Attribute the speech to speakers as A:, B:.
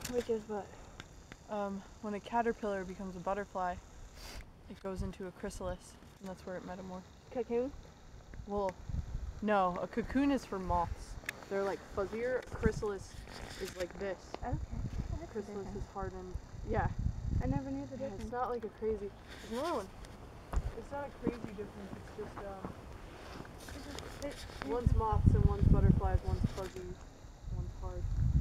A: Which is what?
B: When a caterpillar becomes a butterfly, it goes into a chrysalis, and that's where it metamorphs.
A: Cocoon?
B: Well, no, a cocoon is for moths. They're like fuzzier. A chrysalis is like this.
A: Okay. Well, that's
B: Chrysalis
A: different.
B: is hardened. Yeah.
A: I never knew the
B: Yeah,
A: difference.
B: it's not like a crazy. There's another one. It's not a crazy difference. It's just one's moths and one's butterflies. One's fuzzy. One's hard.